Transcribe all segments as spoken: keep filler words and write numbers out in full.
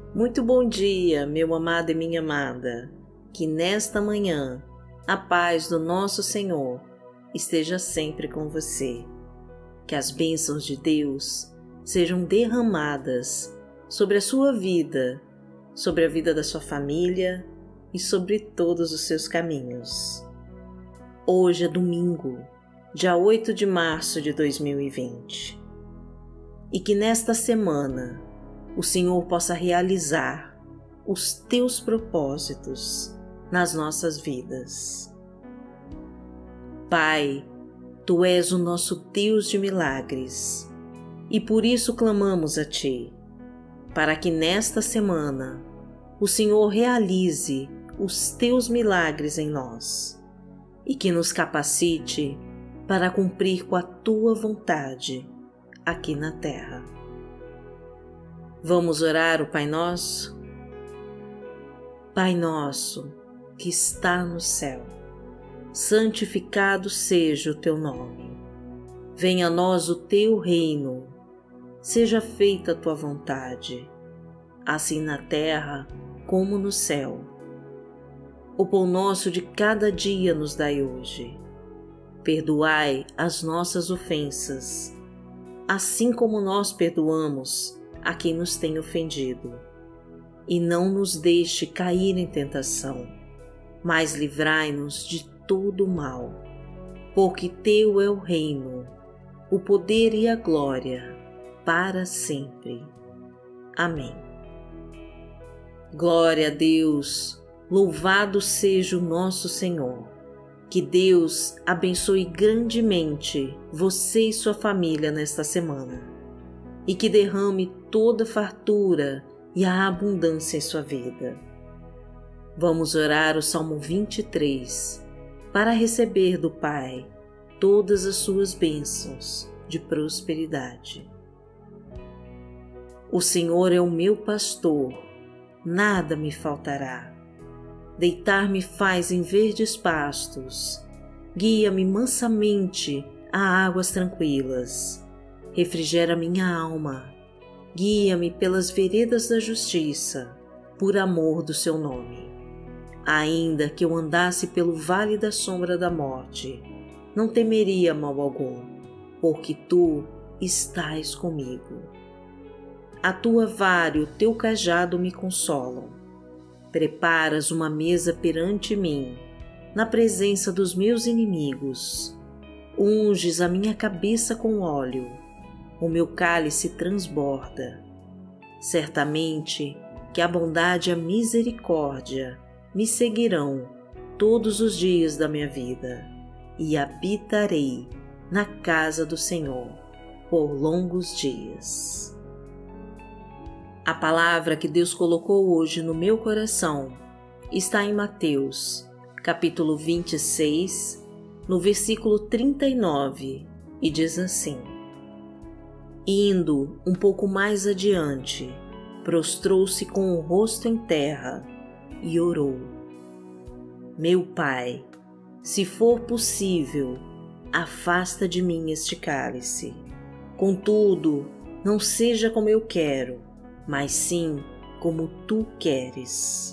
Muito bom dia, meu amado e minha amada. Que nesta manhã a paz do nosso Senhor esteja sempre com você. Que as bênçãos de Deus sejam derramadas sobre a sua vida, sobre a vida da sua família e sobre todos os seus caminhos. Hoje é domingo, dia oito de março de dois mil e vinte. E que nesta semana o Senhor possa realizar os teus propósitos nas nossas vidas. Pai, Tu és o nosso Deus de milagres e por isso clamamos a Ti, para que nesta semana o Senhor realize os Teus milagres em nós e que nos capacite para cumprir com a Tua vontade aqui na terra. Vamos orar o Pai Nosso? Pai nosso, que está no céu, santificado seja o Teu nome. Venha a nós o Teu reino, seja feita a Tua vontade, assim na terra como no céu. O pão nosso de cada dia nos dai hoje. Perdoai as nossas ofensas, assim como nós perdoamos a quem nos tem ofendido. E não nos deixe cair em tentação, mas livrai-nos de todo o mal, porque Teu é o reino, o poder e a glória, para sempre. Amém. Glória a Deus, louvado seja o nosso Senhor. Que Deus abençoe grandemente você e sua família nesta semana, e que derrame toda a fartura e a abundância em sua vida. Vamos orar o Salmo vinte e três para receber do Pai todas as suas bênçãos de prosperidade. O Senhor é o meu pastor, nada me faltará. Deitar-me faz em verdes pastos, guia-me mansamente a águas tranquilas. Refrigera minha alma, guia-me pelas veredas da justiça, por amor do Seu nome. Ainda que eu andasse pelo vale da sombra da morte, não temeria mal algum, porque Tu estás comigo. A Tua vara e o Teu cajado me consolam. Preparas uma mesa perante mim, na presença dos meus inimigos. Unges a minha cabeça com óleo, o meu cálice transborda. Certamente que a bondade e a misericórdia me seguirão todos os dias da minha vida, e habitarei na casa do Senhor por longos dias. A palavra que Deus colocou hoje no meu coração está em Mateus, capítulo vinte e seis, no versículo trinta e nove, e diz assim: Indo um pouco mais adiante, prostrou-se com o rosto em terra e orou: Meu Pai, se for possível, afasta de mim este cálice. Contudo, não seja como eu quero, mas sim como Tu queres.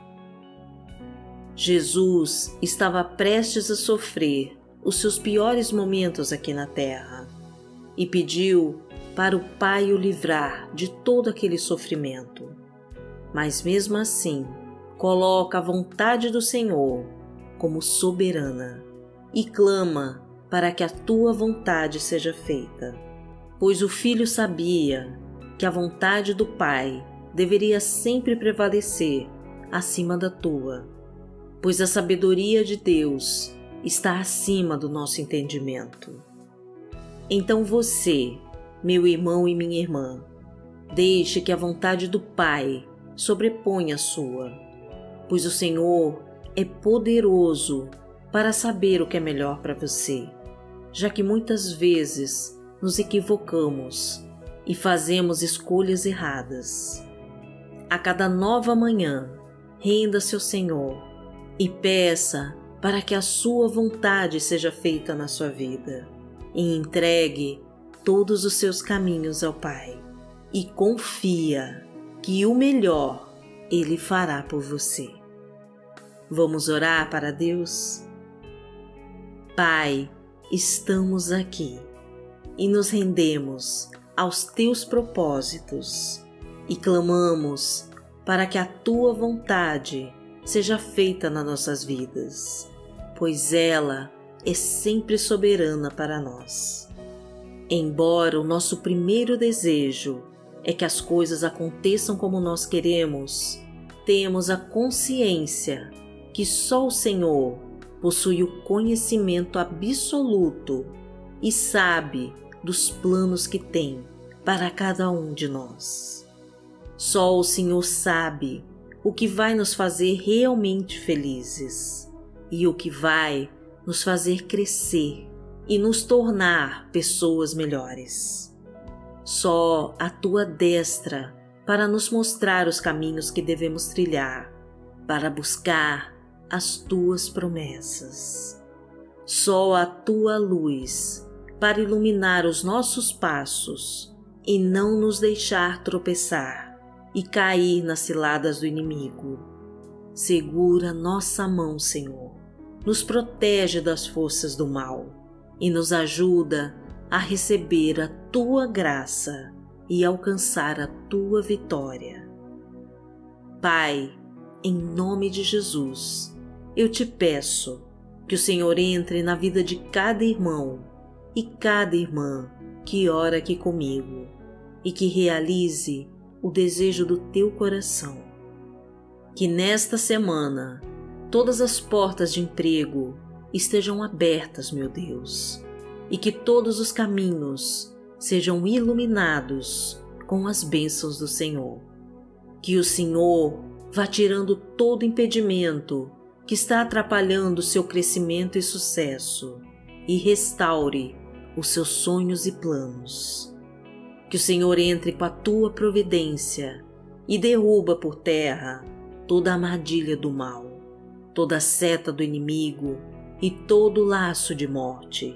Jesus estava prestes a sofrer os seus piores momentos aqui na terra e pediu para o Pai o livrar de todo aquele sofrimento. Mas mesmo assim, coloca a vontade do Senhor como soberana e clama para que a Tua vontade seja feita, pois o Filho sabia que a vontade do Pai deveria sempre prevalecer acima da tua, pois a sabedoria de Deus está acima do nosso entendimento. Então você, meu irmão e minha irmã, deixe que a vontade do Pai sobreponha a sua, pois o Senhor é poderoso para saber o que é melhor para você, já que muitas vezes nos equivocamos e fazemos escolhas erradas. A cada nova manhã, renda-se ao Senhor e peça para que a sua vontade seja feita na sua vida, e entregue todos os seus caminhos ao Pai, e confia que o melhor Ele fará por você. Vamos orar para Deus? Pai, estamos aqui e nos rendemos aos Teus propósitos e clamamos para que a Tua vontade seja feita nas nossas vidas, pois ela é sempre soberana para nós. Embora o nosso primeiro desejo é que as coisas aconteçam como nós queremos, temos a consciência que só o Senhor possui o conhecimento absoluto e sabe dos planos que tem para cada um de nós. Só o Senhor sabe o que vai nos fazer realmente felizes e o que vai nos fazer crescer e nos tornar pessoas melhores. Só a Tua destra para nos mostrar os caminhos que devemos trilhar, para buscar as Tuas promessas. Só a Tua luz para iluminar os nossos passos e não nos deixar tropeçar e cair nas ciladas do inimigo. Segura nossa mão, Senhor, nos protege das forças do mal e nos ajuda a receber a Tua graça e alcançar a Tua vitória. Pai, em nome de Jesus, eu Te peço que o Senhor entre na vida de cada irmão e cada irmã que ora aqui comigo e que realize o desejo do Teu coração. Que nesta semana todas as portas de emprego estejam abertas, meu Deus, e que todos os caminhos sejam iluminados com as bênçãos do Senhor. Que o Senhor vá tirando todo impedimento que está atrapalhando o seu crescimento e sucesso e restaure os seus sonhos e planos. Que o Senhor entre com a Tua providência e derruba por terra toda a armadilha do mal, toda a seta do inimigo e todo laço de morte.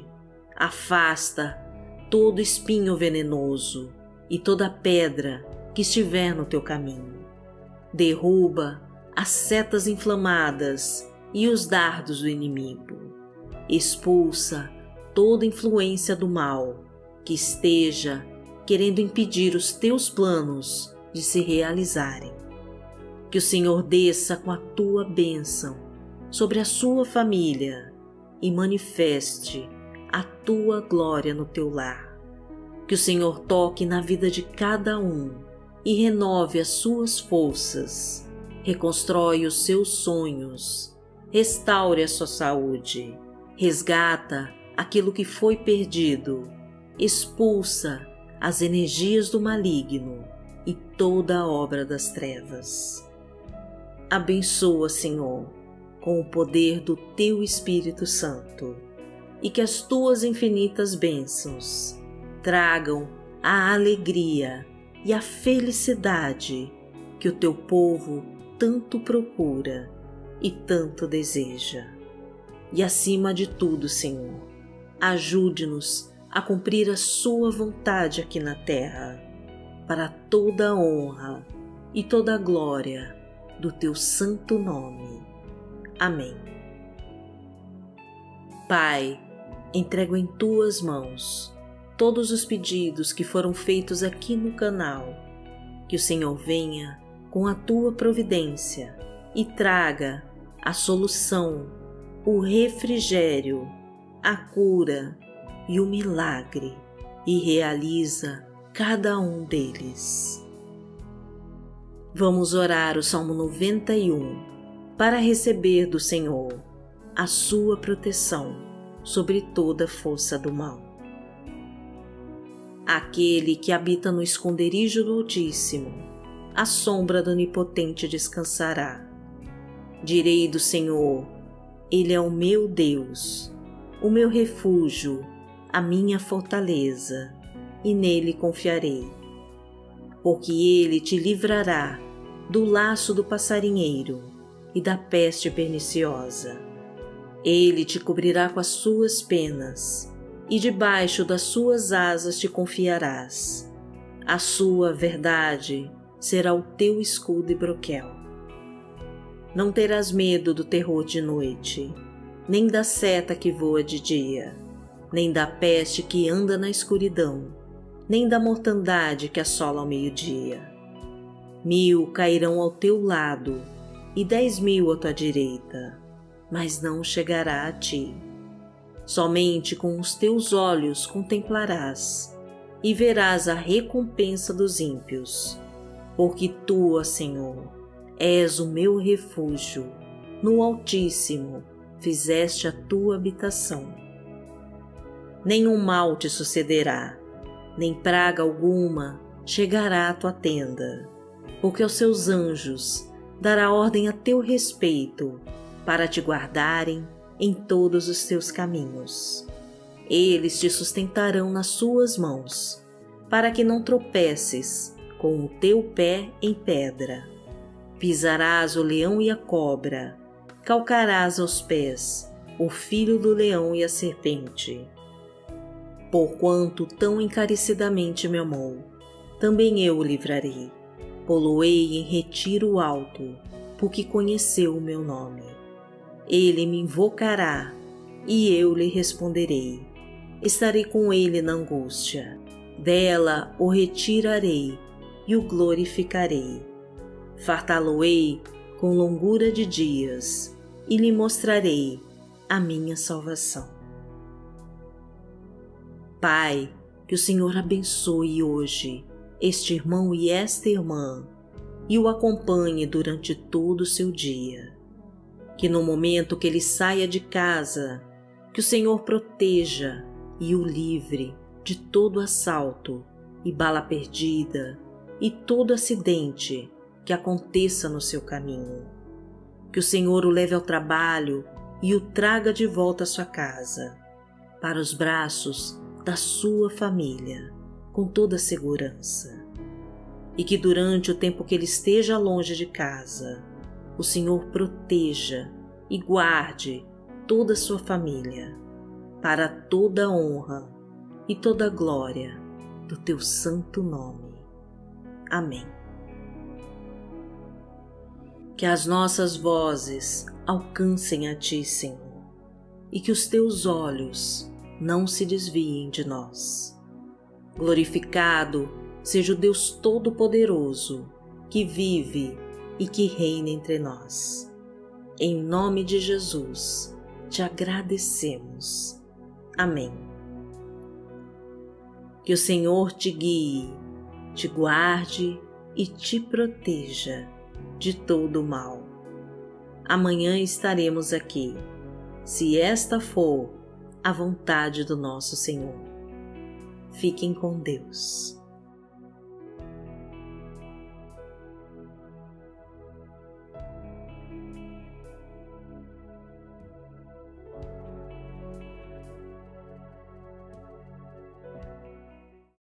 Afasta todo espinho venenoso e toda pedra que estiver no teu caminho. Derruba as setas inflamadas e os dardos do inimigo. Expulsa toda influência do mal que esteja querendo impedir os teus planos de se realizarem. Que o Senhor desça com a Tua bênção sobre a sua família e manifeste a Tua glória no teu lar. Que o Senhor toque na vida de cada um e renove as suas forças, reconstrói os seus sonhos, restaure a sua saúde, resgata aquilo que foi perdido, expulsa as energias do maligno e toda a obra das trevas. Abençoa, Senhor, com o poder do Teu Espírito Santo, e que as Tuas infinitas bênçãos tragam a alegria e a felicidade que o Teu povo tanto procura e tanto deseja. E acima de tudo, Senhor, ajude-nos a cumprir a Sua vontade aqui na terra, para toda a honra e toda a glória do Teu santo nome. Amém. Pai, entrego em Tuas mãos todos os pedidos que foram feitos aqui no canal. Que o Senhor venha com a Tua providência e traga a solução, o refrigério, a cura e o milagre, e realiza cada um deles. Vamos orar o Salmo noventa e um para receber do Senhor a sua proteção sobre toda força do mal. Aquele que habita no esconderijo do Altíssimo, à sombra do Onipotente descansará. Direi do Senhor, Ele é o meu Deus, o meu refúgio, a minha fortaleza, e nele confiarei. Porque Ele te livrará do laço do passarinheiro e da peste perniciosa. Ele te cobrirá com as suas penas, e debaixo das suas asas te confiarás. A sua verdade será o teu escudo e broquel. Não terás medo do terror de noite, nem da seta que voa de dia, nem da peste que anda na escuridão, nem da mortandade que assola ao meio-dia. Mil cairão ao teu lado e dez mil à tua direita, mas não chegará a ti. Somente com os teus olhos contemplarás e verás a recompensa dos ímpios, porque tu, ó Senhor, és o meu refúgio, no Altíssimo fizeste a tua habitação. Nenhum mal te sucederá, nem praga alguma chegará à tua tenda, porque aos seus anjos dará ordem a teu respeito, para te guardarem em todos os teus caminhos. Eles te sustentarão nas suas mãos, para que não tropeces com o teu pé em pedra. Pisarás o leão e a cobra, calcarás aos pés o filho do leão e a serpente. Porquanto tão encarecidamente me amou, também eu o livrarei. Poloei em retiro alto, porque conheceu o meu nome. Ele me invocará, e eu lhe responderei. Estarei com ele na angústia. Dela o retirarei e o glorificarei. Fartá-lo-ei com longura de dias, e lhe mostrarei a minha salvação. Pai, que o Senhor abençoe hoje este irmão e esta irmã, e o acompanhe durante todo o seu dia. Que no momento que ele saia de casa, que o Senhor proteja e o livre de todo assalto e bala perdida e todo acidente que aconteça no seu caminho. Que o Senhor o leve ao trabalho e o traga de volta à sua casa, para os braços da sua família, com toda segurança. E que durante o tempo que ele esteja longe de casa, o Senhor proteja e guarde toda a sua família, para toda a honra e toda a glória do teu santo nome. Amém. Que as nossas vozes alcancem a ti, Senhor, e que os teus olhos não se desviem de nós. Glorificado seja o Deus Todo-Poderoso, que vive e que reina entre nós. Em nome de Jesus, te agradecemos. Amém. Que o Senhor te guie, te guarde e te proteja de todo o mal. Amanhã estaremos aqui, se esta for a vontade do nosso Senhor. Fiquem com Deus.